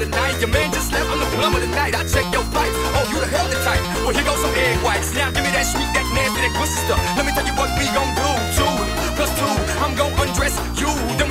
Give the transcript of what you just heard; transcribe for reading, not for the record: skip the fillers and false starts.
the night. Your man just left, I'm the plum of the night. I check your pipes, oh, you the healthy type. Well, here goes some egg whites. Now give me that sweet, that nasty, that pussy stuff. Let me tell you what we gon' do. 2 plus 2, I'm gon' undress you.